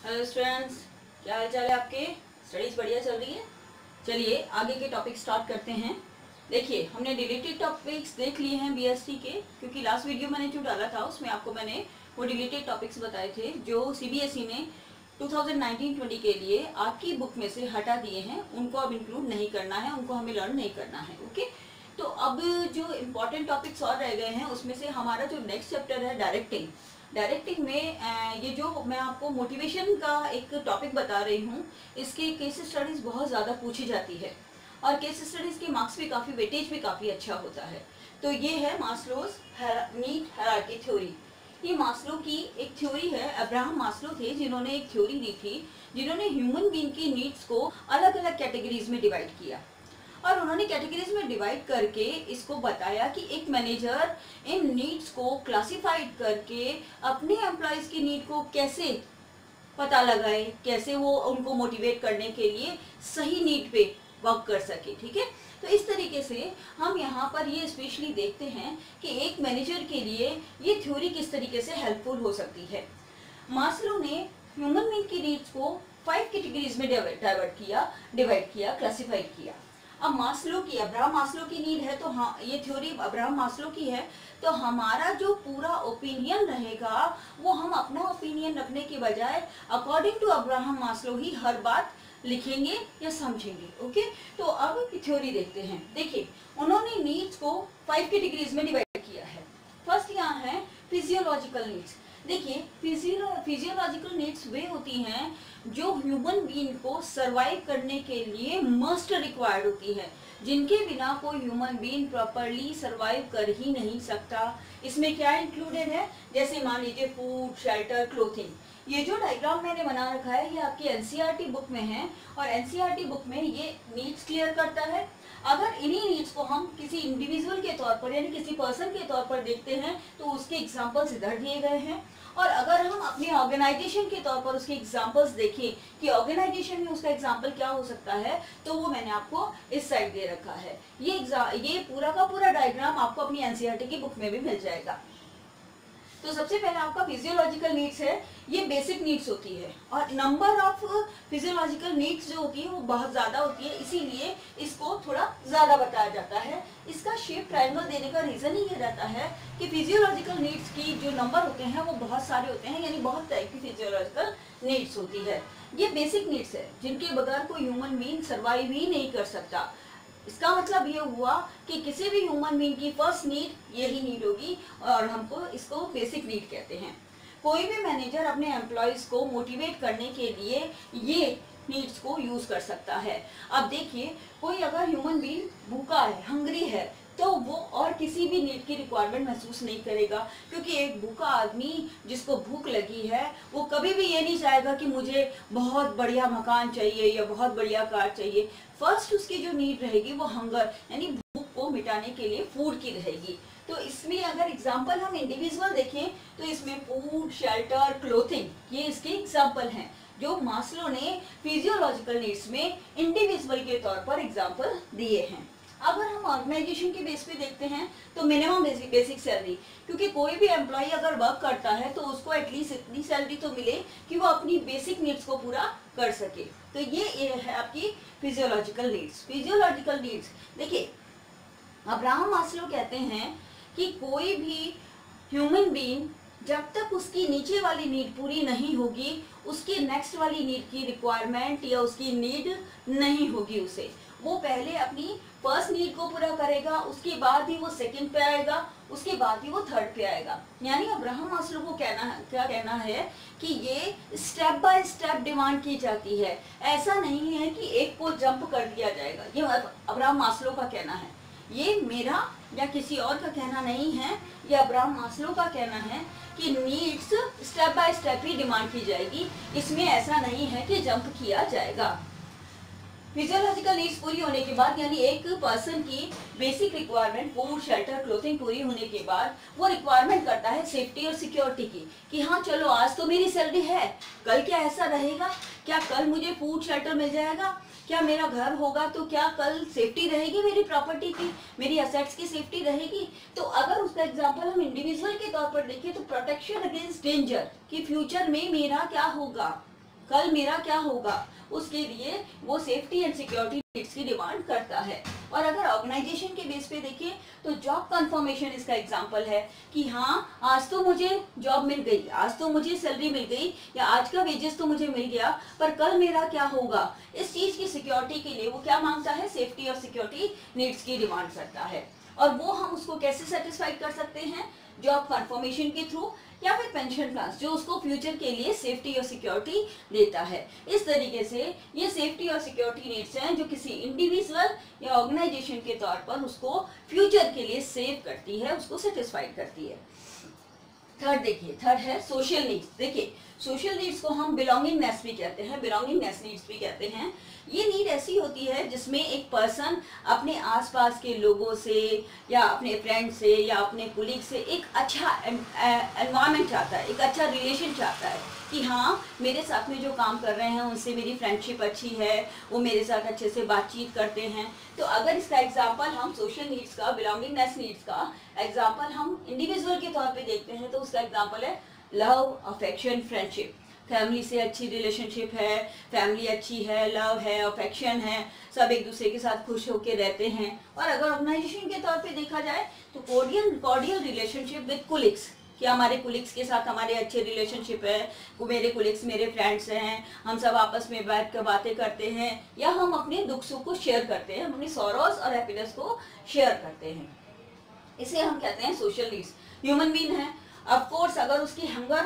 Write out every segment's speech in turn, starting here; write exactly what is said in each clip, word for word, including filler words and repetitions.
Hello students, क्या हाल चाल है आपके? स्टडीज बढ़िया चल रही है? चलिए आगे के टॉपिक स्टार्ट करते हैं। देखिए, हमने डिलीटेड टॉपिक्स देख लिए हैं बीएससी के, क्योंकि लास्ट वीडियो मैंने जो डाला था उसमें आपको मैंने वो डिलीटेड टॉपिक्स बताए थे जो सीबीएसई ने टू थाउजेंड नाइनटीन ट्वेंटी के लिए आपकी बुक में से हटा दिए हैं। उनको अब इंक्लूड नहीं करना है, उनको हमें लर्न नहीं करना है। ओके, तो अब जो इम्पोर्टेंट टॉपिक्स और रह गए हैं उसमें से हमारा जो नेक्स्ट चैप्टर है डायरेक्टिंग। डायरेक्टिंग में ये जो मैं आपको मोटिवेशन का एक टॉपिक बता रही हूँ, इसकी केस स्टडीज बहुत ज़्यादा पूछी जाती है और केस स्टडीज के मार्क्स भी काफ़ी, वेटेज भी काफ़ी अच्छा होता है। तो ये है मास्लोज नीड हायरार्की थ्योरी। ये मास्लो की एक थ्योरी है। अब्राहम मास्लो थे जिन्होंने एक थ्योरी दी थी, जिन्होंने ह्यूमन बीइंग की नीड्स को अलग अलग कैटेगरीज में डिवाइड किया और उन्होंने कैटेगरीज में डिवाइड करके इसको बताया कि एक मैनेजर इन नीड्स को क्लासिफाइड करके अपने एम्प्लॉयज की नीड को कैसे पता लगाए, कैसे वो उनको मोटिवेट करने के लिए सही नीड पे वर्क कर सके। ठीक है, तो इस तरीके से हम यहाँ पर ये स्पेशली देखते हैं कि एक मैनेजर के लिए ये थ्योरी किस तरीके से हेल्पफुल हो सकती है। मास्लो ने ह्यूमन बीइंग की नीड्स को फाइव कैटेगरीज में डाइवर्ट किया डिवाइड किया क्लासिफाइड किया। अब मास्लो की, अब्राहम मास्लो की नीड है, तो हाँ ये थ्योरी अब्राहम मास्लो की है, तो हमारा जो पूरा ओपिनियन रहेगा वो हम अपना ओपिनियन रखने के बजाय अकॉर्डिंग टू अब्राहम मास्लो ही हर बात लिखेंगे या समझेंगे। ओके, तो अब थ्योरी देखते हैं। देखिए, उन्होंने नीड्स को फाइव कैटेगरीज में डिवाइड किया है। फर्स्ट यहाँ है फिजियोलॉजिकल नीड्स। देखिए, फिजियोलॉजिकल नीड्स वे होती हैं जो ह्यूमन बीइंग को सरवाइव करने के लिए मस्ट रिक्वायर्ड होती है, जिनके बिना कोई ह्यूमन बीइंग प्रॉपरली सरवाइव कर ही नहीं सकता। इसमें क्या इंक्लूडेड है? जैसे मान लीजिए फूड, शेल्टर, क्लोथिंग। ये जो डायग्राम मैंने बना रखा है ये आपकी एनसीईआरटी बुक में है और एनसीईआरटी बुक में ये नीड्स क्लियर करता है। अगर इन्हीं नीड्स को हम किसी इंडिविजुअल के तौर पर यानी किसी पर्सन के तौर पर देखते हैं तो उसके एग्जांपल्स इधर दिए गए हैं, और अगर हम अपने ऑर्गेनाइजेशन के तौर पर उसके एग्जांपल्स देखें कि ऑर्गेनाइजेशन में उसका एग्जांपल क्या हो सकता है, तो वो मैंने आपको इस साइड दे रखा है। ये ये पूरा का पूरा डायग्राम आपको अपनी एनसीईआरटी की बुक में भी मिल जाएगा। तो सबसे पहले आपका फिजियोलॉजिकल नीड्स है, ये बेसिक नीड्स होती है और नंबर ऑफ फिजियोलॉजिकल नीड्स जो होती है वो बहुत ज़्यादा होती है, इसीलिए इसको थोड़ा ज़्यादा बताया जाता है। इसका शेप ट्रायंगल देने का रीज़न ही ये रहता है कि फिजियोलॉजिकल नीड्स की जो नंबर होते हैं वो बहुत सारे होते हैं, यानी बहुत तरह की फिजियोलॉजिकल नीड्स होती है। ये बेसिक नीड्स है जिनके बगैर कोई ह्यूमन बीइंग सर्वाइव ही नहीं कर सकता। इसका मतलब ये हुआ कि किसी भी ह्यूमन बीइंग की फर्स्ट नीड यही नीड होगी और हमको इसको बेसिक नीड कहते हैं। कोई भी मैनेजर अपने एम्प्लॉयज को मोटिवेट करने के लिए ये नीड्स को यूज कर सकता है। अब देखिए, कोई अगर ह्यूमन बीइंग भूखा है, हंग्री है, तो वो और किसी भी नीड की रिक्वायरमेंट महसूस नहीं करेगा, क्योंकि एक भूखा आदमी जिसको भूख लगी है वो कभी भी ये नहीं चाहेगा कि मुझे बहुत बढ़िया मकान चाहिए या बहुत बढ़िया कार चाहिए। फर्स्ट उसकी जो नीड रहेगी वो हंगर यानी भूख को मिटाने के लिए फूड की रहेगी। तो इसमें अगर एग्जाम्पल हम इंडिविजुअल देखें तो इसमें फूड, शेल्टर, क्लोथिंग ये इसके एग्जाम्पल हैं जो मास्लो ने फिजियोलॉजिकल नीड्स में इंडिविजुअल के तौर पर एग्जाम्पल दिए हैं। अगर हम ऑर्गेनाइजेशन के बेस पे देखते हैं तो मिनिमम बेसिक बेसिक सैलरी, क्योंकि कोई भी एम्प्लॉय अगर वर्क करता है तो उसको एटलीस्ट इतनी सैलरी तो मिले कि वो अपनी बेसिक नीड्स को पूरा कर सके। तो ये है आपकी फिजियोलॉजिकल नीड्स। फिजियोलॉजिकल नीड्स देखिए, अब्राहम मास्लो कहते हैं कि कोई भी ह्यूमन बीइंग जब तक उसकी नीचे वाली नीड पूरी नहीं होगी उसकी नेक्स्ट वाली नीड की रिक्वायरमेंट या उसकी नीड नहीं होगी उसे। वो पहले अपनी फर्स्ट नीड को पूरा करेगा, उसके बाद ही वो सेकंड पे आएगा, उसके बाद ही वो थर्ड पे आएगा। यानी अब्राहम मास्लो को कहना है क्या कहना है कि ये स्टेप बाय स्टेप डिमांड की जाती है। ऐसा नहीं है कि एक को जंप कर दिया जाएगा। ये अब्राहम मास्लो का कहना है, ये मेरा या किसी और का कहना नहीं है, ये अब्राहम मास्लो का कहना है कि नीड्स स्टेप बाय स्टेप ही डिमांड की जाएगी। इसमें ऐसा नहीं है कि जंप किया जाएगा। फिजियोलॉजिकल नीड्स पूरी होने के बाद यानी एक पर्सन की basic requirement food, shelter, clothing पूरी होने के बाद वो रिक्वायरमेंट करता है सेफ्टी और सिक्योरिटी की, कि हाँ चलो आज तो मेरी सैलरी है, कल क्या ऐसा रहेगा, क्या कल मुझे फूड शेल्टर मिल जाएगा, क्या मेरा घर होगा तो क्या कल सेफ्टी रहेगी मेरी प्रॉपर्टी की, मेरी असेट्स की सेफ्टी रहेगी। तो अगर उसका एग्जांपल हम इंडिविजुअल के तौर पर देखें तो प्रोटेक्शन अगेंस्ट डेंजर कि फ्यूचर में मेरा क्या होगा, कल मेरा क्या होगा, उसके लिए वो सेफ्टी एंड सिक्योरिटी नीड्स की डिमांड करता है। और अगर ऑर्गेनाइजेशन के बेस पे देखिए तो जॉब कंफर्मेशन इसका एग्जांपल है कि हाँ आज तो मुझे जॉब मिल गई, आज तो मुझे सैलरी मिल गई, या आज का वेजेस तो मुझे मिल गया, पर कल मेरा क्या होगा, इस चीज की सिक्योरिटी के लिए वो क्या मांगता है, सेफ्टी और सिक्योरिटी नीड्स की डिमांड करता है। और वो हम उसको कैसे सेटिस्फाई कर सकते हैं, जॉब कंफर्मेशन के थ्रू या फिर पेंशन प्लान जो उसको फ्यूचर के लिए सेफ्टी और सिक्योरिटी देता है। इस तरीके से ये सेफ्टी और सिक्योरिटी नीड्स हैं जो किसी इंडिविजुअल या ऑर्गेनाइजेशन के तौर पर उसको फ्यूचर के लिए सेव करती है, उसको सेटिस्फाई करती है। थर्ड देखिए, थर्ड है सोशल नीड्स। देखिए सोशल नीड्स को हम बिलोंगिंगनेस भी कहते हैं, बिलोंगिंगनेस नीड्स भी कहते हैं। ये नीड ऐसी होती है जिसमें एक पर्सन अपने आसपास के लोगों से या अपने फ्रेंड से या अपने कुलीग से एक अच्छा एनवायरनमेंट चाहता है, एक अच्छा रिलेशन चाहता है कि हाँ मेरे साथ में जो काम कर रहे हैं उनसे मेरी फ्रेंडशिप अच्छी है, वो मेरे साथ अच्छे से बातचीत करते हैं। तो अगर इसका एग्जाम्पल हम सोशल नीड्स का, बिलोंगिंगनेस नीड्स का एग्जाम्पल हम इंडिविजुअल के तौर पे देखते हैं तो उसका एग्जाम्पल है लव, अफेक्शन, फ्रेंडशिप। फैमिली से अच्छी रिलेशनशिप है, फैमिली अच्छी है, लव है, अफेक्शन है, सब एक दूसरे के साथ खुश होकर रहते हैं। और अगर ऑर्गेनाइजेशन के तौर पे देखा जाए तो cordial cordial relationship with colleagues, कि हमारे कुलिग्स के साथ हमारे अच्छे रिलेशनशिप है, वो मेरे कुलिग्स मेरे फ्रेंड्स हैं, हम सब आपस में बैठ कर बातें करते हैं, या हम अपने दुख सुख को शेयर करते हैं, अपनी सॉरोस और हैप्पीनेस को शेयर करते हैं। इसे हम कहते हैं सोशल नीड्स। ह्यूमन बीइंग है, ऑफ कोर्स अगर उसकी हंगर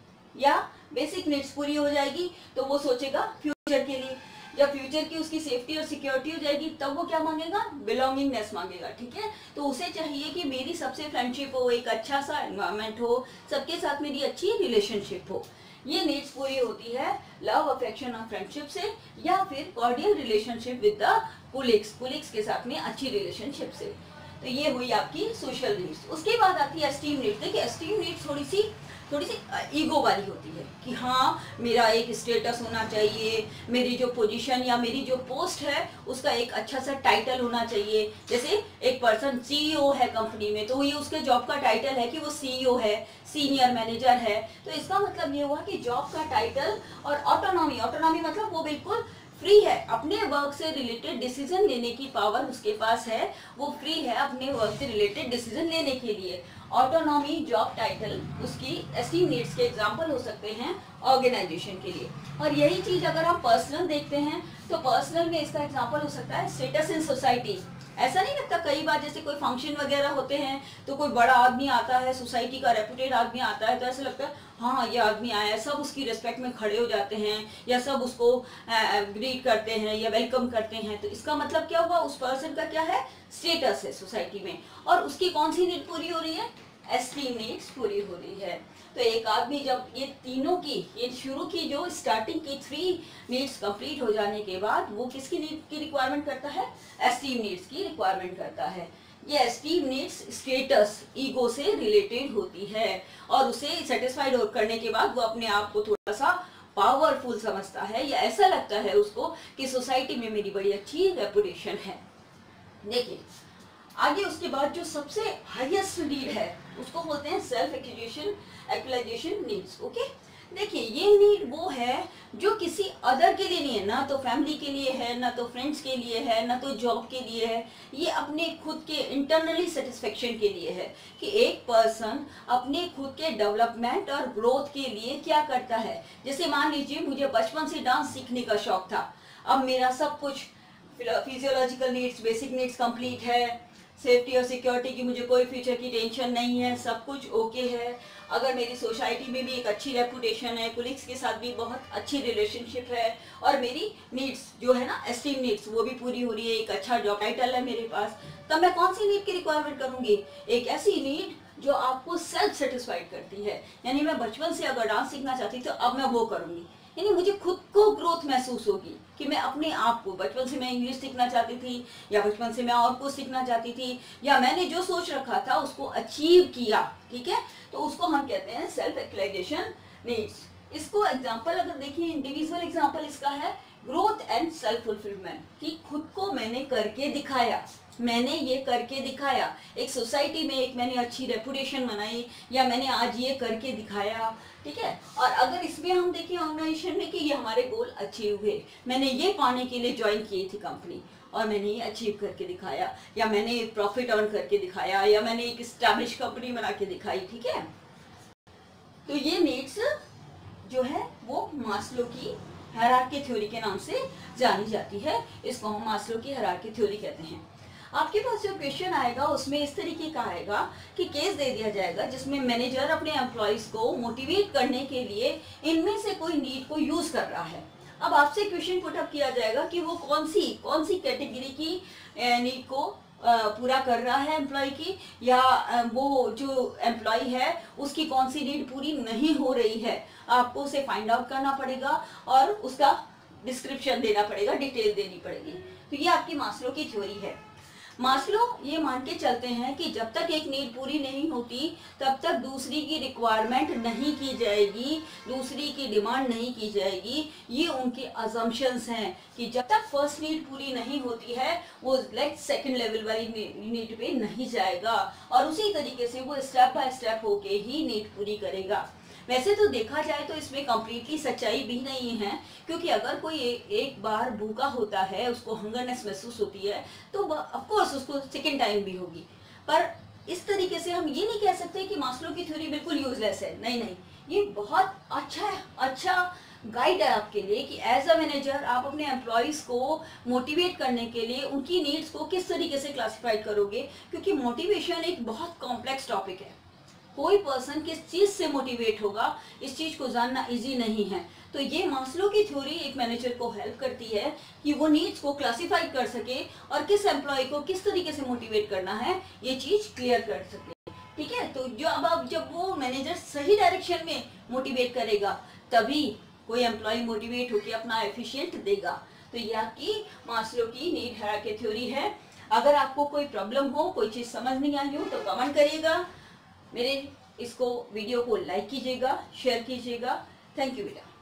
या बेसिक नीड्स पूरी हो जाएगी तो वो सोचेगा फ्यूचर के लिए। जब फ्यूचर की उसकी सेफ्टी और सिक्योरिटी हो जाएगी तब वो क्या मांगेगा, बिलोंगिंगनेस मांगेगा। ठीक है, तो उसे चाहिए कि मेरी सबसे फ्रेंडशिप हो, एक अच्छा सा एनवायरनमेंट हो, सबके साथ मेरी अच्छी रिलेशनशिप हो। ये नीड्स पूरी होती है लव, अफेक्शन और फ्रेंडशिप से, या फिर cordial relationship with the colleagues, colleagues के साथ में अच्छी रिलेशनशिप से। तो ये हुई आपकी सोशल नीड्स। उसके बाद आती है एस्टीम नीड्स। देखिए एस्टीम नीड्स थोड़ी सी थोड़ी सी ईगो वाली होती है कि हाँ मेरा एक स्टेटस होना चाहिए, मेरी जो पोजीशन या मेरी जो पोस्ट है उसका एक अच्छा सा टाइटल होना चाहिए। जैसे एक पर्सन सीईओ है कंपनी में तो ये उसके जॉब का टाइटल है कि वो सीईओ है, सीनियर मैनेजर है। तो इसका मतलब ये हुआ कि जॉब का टाइटल और ऑटोनॉमी, ऑटोनॉमी मतलब वो बिल्कुल फ्री है, अपने वर्क से रिलेटेड डिसीजन लेने की पावर उसके पास है, वो फ्री है अपने वर्क से रिलेटेड डिसीजन लेने के लिए। ऑटोनॉमी, जॉब टाइटल उसकी एस्टीम नीड्स के एग्जांपल हो सकते हैं ऑर्गेनाइजेशन के लिए। और यही चीज अगर हम पर्सनल देखते हैं तो पर्सनल में इसका एग्जांपल हो सकता है स्टेटस इन सोसाइटी। ऐसा नहीं लगता कई बार जैसे कोई फंक्शन वगैरह होते हैं तो कोई बड़ा आदमी आता है, सोसाइटी का रेपुटेड आदमी आता है, तो ऐसा लगता है हाँ ये आदमी आया है, सब उसकी रिस्पेक्ट में खड़े हो जाते हैं या सब उसको ग्रीट करते हैं या वेलकम करते हैं। तो इसका मतलब क्या हुआ, उस पर्सन का क्या है, स्टेटस है सोसाइटी में, और उसकी कौन सी नीड पूरी हो रही है, एस्टीम नीड्स पूरी हो रही है। तो एक आदमी जब ये तीनों की, ये शुरू की जो स्टार्टिंग की थ्री नीड्स कंप्लीट हो जाने के बाद वो किसकी नीड की रिक्वायरमेंट करता है, एस्टीम नीड्स की रिक्वायरमेंट करता है। ये एस्टीम नीड्स स्टेटस, ईगो से रिलेटेड होती है और उसे सेटिस्फाइड करने के बाद वो अपने आप को थोड़ा सा पावरफुल समझता है, या ऐसा लगता है उसको कि सोसाइटी में मेरी बड़ी अच्छी रेपुटेशन है। देखिए आगे उसके बाद जो सबसे हाईएस्ट नीड है उसको बोलते हैं self accusation actualization needs. Okay, देखिए ये नीड वो है जो किसी अदर के लिए नहीं है, ना तो फैमिली के लिए है, ना तो फ्रेंड्स के लिए है, ना तो जॉब के लिए है। ये अपने खुद के इंटरनली सेटिस्फेक्शन के लिए है कि एक पर्सन अपने खुद के डेवलपमेंट और ग्रोथ के लिए क्या करता है। जैसे मान लीजिए मुझे बचपन से डांस सीखने का शौक था, अब मेरा सब कुछ physiological needs, basic needs complete है, सेफ्टी और सिक्योरिटी की मुझे कोई फ्यूचर की टेंशन नहीं है, सब कुछ ओके है। अगर मेरी सोसाइटी में भी एक अच्छी रेपुटेशन है, कुलीग्स के साथ भी बहुत अच्छी रिलेशनशिप है, और मेरी नीड्स जो है ना एस्टीम नीड्स वो भी पूरी हो रही है, एक अच्छा जॉब टाइटल है मेरे पास, तब मैं कौन सी नीड की रिक्वायरमेंट करूंगी, एक ऐसी नीड जो आपको सेल्फ सेटिस्फाइड करती है। यानी मैं बचपन से अगर डांस सीखना चाहती तो अब मैं वो करूंगी, यानी मुझे खुद को ग्रोथ महसूस होगी कि मैं अपने आप को, बचपन से मैं इंग्लिश सीखना चाहती थी या बचपन से मैं और कुछ सीखना चाहती थी, या मैंने जो सोच रखा था उसको अचीव किया, ठीक है, तो उसको हम कहते हैं सेल्फ एक्चुअलाइजेशन नीड्स। इसको एग्जांपल अगर देखिए, इंडिविजुअल एग्जांपल इसका है ग्रोथ एंड सेल्फ फुलफिलमेंट, कि खुद को मैंने करके दिखाया, मैंने ये करके दिखाया, एक सोसाइटी में एक मैंने अच्छी रेपुटेशन बनाई, या मैंने आज ये करके दिखाया, ठीक है। और अगर इसमें हम देखें ऑर्गेनाइजेशन में कि ये हमारे गोल अचीव हुए, मैंने ये पाने के लिए ज्वाइन की थी कंपनी और मैंने ये अचीव करके दिखाया, या मैंने प्रॉफिट अर्न करके दिखाया, या मैंने एक स्टैब्लिश कंपनी बना के दिखाई, ठीक है। तो ये नीड्स जो है वो मास्लो की हायरार्की थ्योरी के नाम से जानी जाती है। इसको हम मास्लो की हायरार्की थ्योरी कहते हैं। आपके पास जो क्वेश्चन आएगा उसमें इस तरीके का आएगा कि केस दे दिया जाएगा जिसमें मैनेजर अपने एम्प्लॉयज को मोटिवेट करने के लिए इनमें से कोई नीड को यूज कर रहा है। अब आपसे क्वेश्चन पुट अप किया जाएगा कि वो कौन सी कौन सी कैटेगरी की नीड को पूरा कर रहा है एम्प्लॉय की, या वो जो एम्प्लॉय है उसकी कौन सी नीड पूरी नहीं हो रही है। आपको उसे फाइंड आउट करना पड़ेगा और उसका डिस्क्रिप्शन देना पड़ेगा, डिटेल देनी पड़ेगी। तो ये आपकी मास्लो की थ्योरी है। मास्लो ये मान के चलते हैं कि जब तक एक नीड पूरी नहीं होती तब तक दूसरी की रिक्वायरमेंट नहीं की जाएगी, दूसरी की डिमांड नहीं की जाएगी। ये उनके अजम्पशंस हैं कि जब तक फर्स्ट नीड पूरी नहीं होती है वो नेक्स्ट सेकंड लेवल वाली नीड पे नहीं जाएगा, और उसी तरीके से वो स्टेप बाय स्टेप होके ही नीड पूरी करेगा। वैसे तो देखा जाए तो इसमें कंप्लीटली सच्चाई भी नहीं है, क्योंकि अगर कोई ए, एक बार भूखा होता है, उसको हंगरनेस महसूस होती है, तो ऑफ कोर्स उसको सेकेंड टाइम भी होगी। पर इस तरीके से हम ये नहीं कह सकते कि मास्लो की थ्योरी बिल्कुल यूजलेस है। नहीं नहीं, ये बहुत अच्छा अच्छा गाइड है आपके लिए कि एज अ मैनेजर आप अपने एम्प्लॉयज को मोटिवेट करने के लिए उनकी नीड्स को किस तरीके से क्लासिफाइड करोगे, क्योंकि मोटिवेशन एक बहुत कॉम्प्लेक्स टॉपिक है। कोई पर्सन किस चीज से मोटिवेट होगा इस चीज को जानना इजी नहीं है। तो ये मास्लो की थ्योरी एक मैनेजर को हेल्प करती है कि वो नीड्स को क्लासिफाई कर सके और किस एम्प्लॉय को किस तरीके से मोटिवेट करना है ये चीज क्लियर कर सके, ठीक है। तो जो अब अब जब वो मैनेजर सही डायरेक्शन में मोटिवेट करेगा तभी कोई एम्प्लॉय मोटिवेट होकर अपना एफिशिएंट देगा। तो ये आपकी मास्लो की नीड हायरार्की थ्योरी है। अगर आपको कोई प्रॉब्लम हो, कोई चीज समझ नहीं आई हो, तो कमेंट करिएगा, मेरे इसको वीडियो को लाइक कीजिएगा, शेयर कीजिएगा। थैंक यू बेटा।